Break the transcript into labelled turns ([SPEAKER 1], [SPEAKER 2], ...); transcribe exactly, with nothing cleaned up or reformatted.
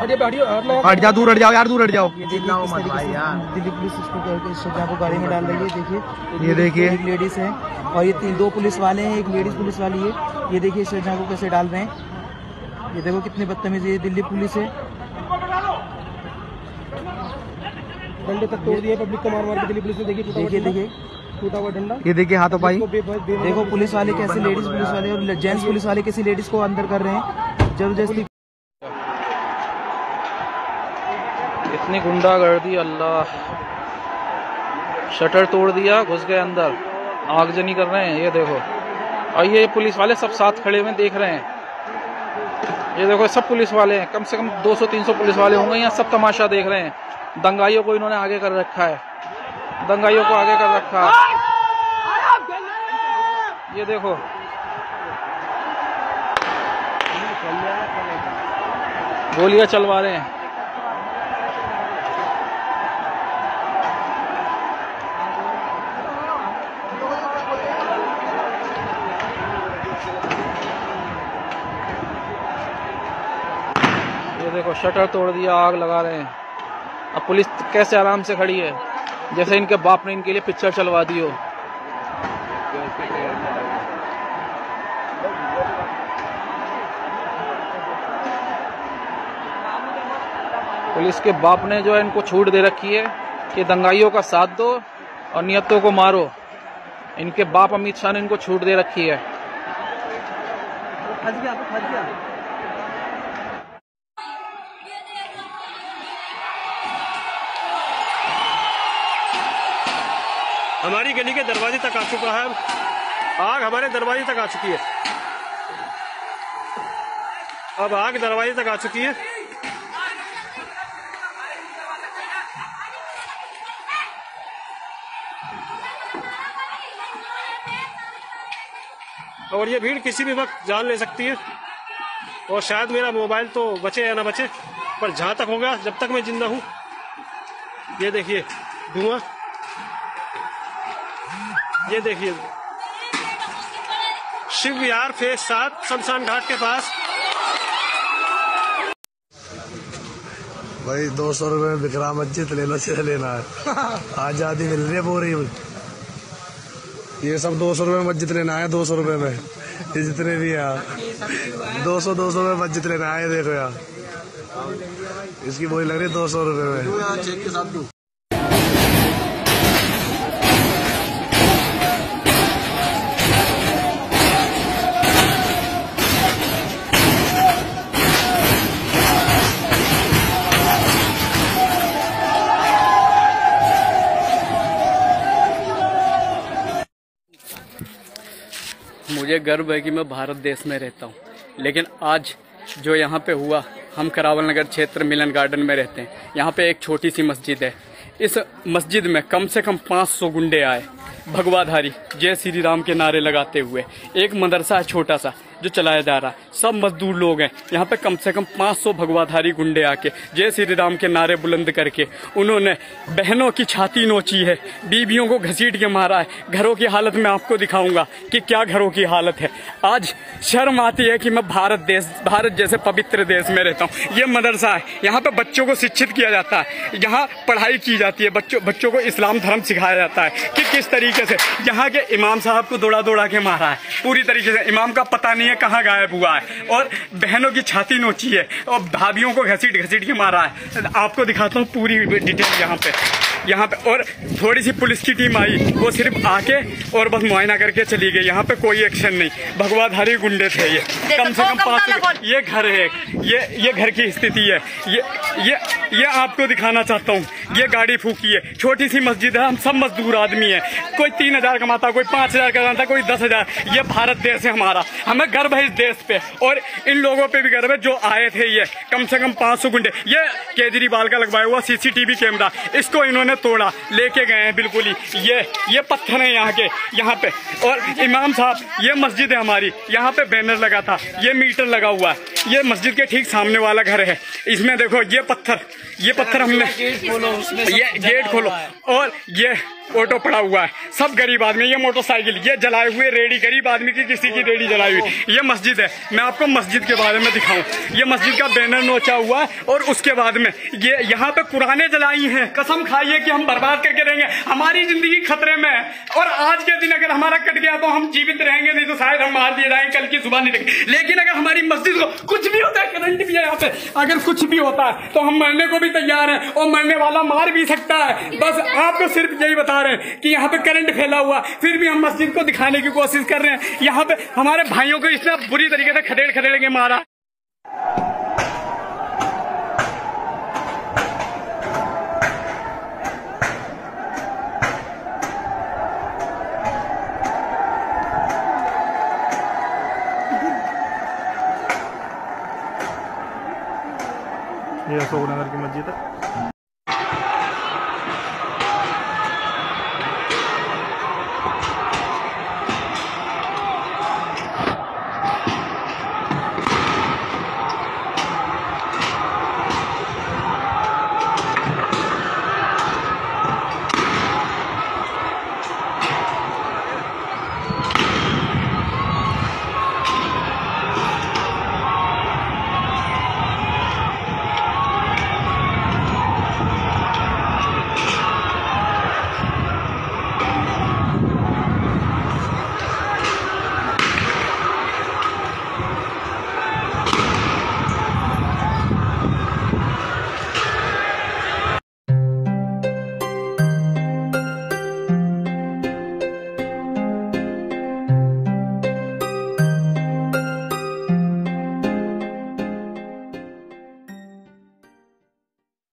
[SPEAKER 1] हट जा, दूर हट जाओ यार, दूर हट जाओ।
[SPEAKER 2] दिल्ली पुलिस इसको को गाड़ी में डाल रही है। देखिए
[SPEAKER 1] ये देखिए
[SPEAKER 2] एक लेडीज है और ये तीन दो पुलिस वाले हैं, एक लेडीज पुलिस वाली है। ये देखिए श्रद्धा को कैसे डाल रहे हैं। ये देखो कितनी बदतमीजी है, दिल्ली पुलिस है। डंडे तक तोड़ दिए पब्लिक को मार मार के दिल्ली पुलिस ने। देखिए देखिए देखिए टूटा हुआ डंडा।
[SPEAKER 1] ये देखिए हाथों पाई।
[SPEAKER 2] देखो पुलिस वाले कैसे लेडीज पुलिस वाले और जेंट्स पुलिस वाले कैसे लेडीज को अंदर कर रहे हैं जबरदस्ती।
[SPEAKER 3] इतनी गुंडागर्दी, अल्लाह। शटर तोड़ दिया, घुस गए अंदर, आगजनी कर रहे हैं। ये देखो, और ये पुलिस वाले सब साथ खड़े हुए देख रहे हैं। ये देखो सब पुलिस वाले हैं, कम से कम दो सौ तीन सौ पुलिस वाले होंगे यहाँ, सब तमाशा देख रहे हैं। दंगाइयों को इन्होंने आगे कर रखा है, दंगाइयों को आगे कर रखा है। ये देखो, गोलियां चलवा रहे हैं। ये देखो शटर तोड़ दिया, आग लगा रहे हैं। अब पुलिस कैसे आराम से खड़ी है, जैसे इनके बाप ने इनके लिए पिक्चर चलवा दी हो। पुलिस के बाप ने जो है इनको छूट दे रखी है कि दंगाइयों का साथ दो और नियतों को मारो। इनके बाप अमित शाह ने इनको छूट दे रखी है।
[SPEAKER 4] हमारी गली के दरवाजे तक आ चुका है, आग हमारे दरवाजे तक आ चुकी है। अब आग दरवाजे तक आ चुकी है। और ये भीड़ किसी भी वक्त जान ले सकती है। और शायद मेरा मोबाइल तो बचे या ना बचे, पर जहां तक होगा, जब तक मैं जिंदा हूं। ये देखिए धुआं, ये देखिए शिव विहार फेज सात शमशान घाट के पास।
[SPEAKER 5] भाई दो सौ रुपये में विक्राम मस्जिद ले लो, से लेना है। आजादी मिल रही है पूरी। ये सब दो सौ रुपये में मस्जिद लेना है, दो सौ रुपये में ये जितने भी हैं दो सौ दो सौ रुपये मस्जिद लेना है। देखो यार, इसकी बोली लग रही है दो सौ रुपये में। चेक के साथ दो।
[SPEAKER 6] मुझे गर्व है कि मैं भारत देश में रहता हूँ, लेकिन आज जो यहाँ पे हुआ, हम करावल नगर क्षेत्र मिलन गार्डन में रहते हैं। यहाँ पे एक छोटी सी मस्जिद है। इस मस्जिद में कम से कम पाँच सौ गुंडे आए, भगवाधारी, जय श्री राम के नारे लगाते हुए। एक मदरसा है छोटा सा जो चलाया जा रहा है, सब मजदूर लोग हैं। यहाँ पे कम से कम पाँच सौ भगवाधारी गुंडे आके जय श्री राम के नारे बुलंद करके उन्होंने बहनों की छाती नोची है, बीवियों को घसीट के मारा है। घरों की हालत मैं आपको दिखाऊंगा कि क्या घरों की हालत है। आज शर्म आती है कि मैं भारत देश, भारत जैसे पवित्र देश में रहता हूँ। ये मदरसा है, यहाँ पे बच्चों को शिक्षित किया जाता है, यहाँ पढ़ाई की जाती है, बच्चों बच्चों को इस्लाम धर्म सिखाया जाता है कि किस तरीके से। यहाँ के इमाम साहब को दौड़ा दौड़ा के मारा है पूरी तरीके से। इमाम का पता नहीं कहाँ गायब हुआ है, और बहनों की छाती नोची है और भाभियों को घसीट घसीट के मारा है। आपको दिखाता हूँ पूरी डिटेल यहाँ पे यहाँ पे और थोड़ी सी पुलिस की टीम आई, वो सिर्फ आके और बस मुआयना करके चली गई। यहाँ पे कोई एक्शन नहीं, भगवाधारी गुंडे थे ये। कम से कम पाँच, ये घर है, ये ये घर की स्थिति है। ये ये ये आपको दिखाना चाहता हूँ। ये गाड़ी फूकी है, छोटी सी मस्जिद है, हम सब मजदूर आदमी है। कोई तीन हजार कमाता, कोई पाँच हजार कमाता, कोई दस हजार। ये भारत देश है हमारा, हमें गर्व है इस देश पे, और इन लोगों पे भी गर्व है जो आए थे। ये कम से कम पाँच सौ गुंडे, ये केजरीवाल का लगवाया हुआ सीसीटीवी कैमरा, इसको इन्होंने तोड़ा, लेके गए हैं बिल्कुल ही। ये ये पत्थर है यहाँ के, यहाँ पे। और इमाम साहब, ये मस्जिद है हमारी, यहाँ पे बैनर लगा था, ये मीटर लगा हुआ है। ये मस्जिद के ठीक सामने वाला घर है, इसमें देखो ये पत्थर, ये पत्थर हमने, ये गेट खोलो, और ये ऑटो पड़ा हुआ है, सब गरीब आदमी, ये मोटरसाइकिल, ये जलाए हुए रेडी, गरीब आदमी की किसी की रेडी जलाई हुई। ये मस्जिद है, मैं आपको मस्जिद के बारे में दिखाऊं। ये मस्जिद का बैनर नोचा हुआ है और उसके बाद में ये यहाँ पे कुरानें जलाई हैं। कसम खाइए कि हम बर्बाद करके रहेंगे, हमारी जिंदगी खतरे में है। और आज के दिन अगर हमारा कट गया तो हम जीवित रहेंगे, नहीं तो शायद हम मार दिए जाएंगे, कल की सुबह नहीं रहेंगे। लेकिन अगर हमारी मस्जिद को कुछ भी होता है, करंट भी है यहाँ पे, अगर कुछ भी होता है तो हम मरने को भी तैयार हैं, और मरने वाला मार भी सकता है। बस आपको सिर्फ यही बता रहे हैं कि यहाँ पे करंट फैला हुआ, फिर भी हम मस्जिद को दिखाने की कोशिश कर रहे हैं। यहाँ पे हमारे भाइयों को इतना बुरी तरीके से खदेड़ खदेड़ के मारा।
[SPEAKER 4] ये अशोक नगर की मस्जिद है।